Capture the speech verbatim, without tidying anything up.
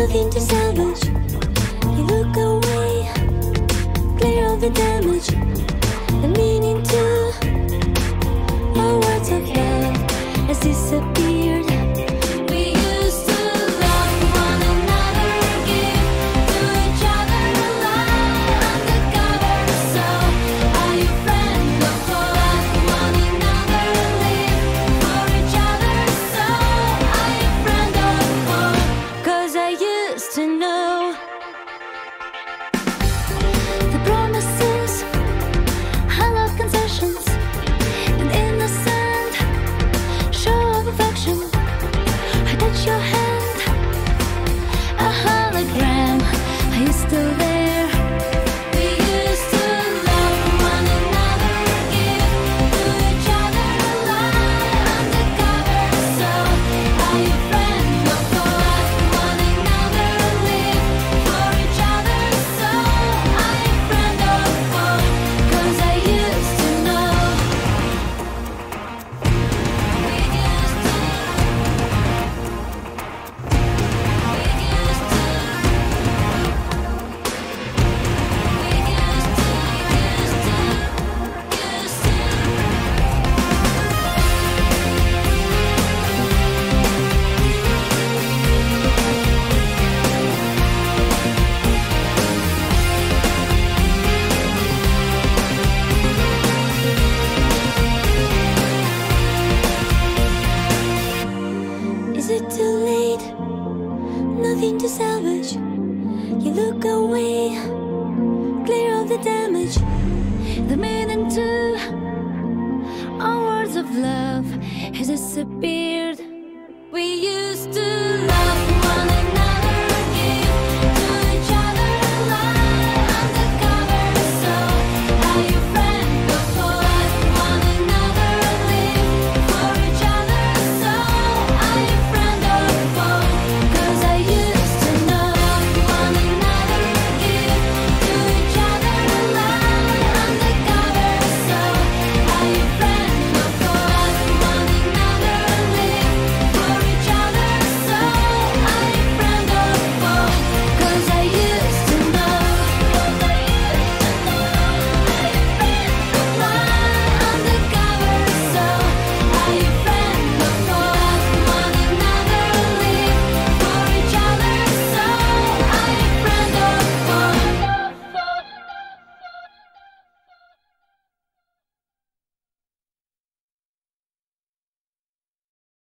nothing to salvage. You look away, clear of the damage, and meaning to our words of love has disappeared. We used to love one another, give to each other love undercover. So are you friend or foe? Love one another, live for each other. So are you friend or foe? 'Cause I used to know the promises, hollow concessions, an innocent show of affection. I touch your hand, a hologram. Are you still there? We used to love one another, give to each other love undercover. So are you friend or foe? Love one another, live for each other. So are you friend or foe? 'Cause I used to know. We used to. We used to. We used to. Used to. Used to. Is it too late? Nothing to salvage. You look away, clear of the damage. The meaning to our words of love has disappeared.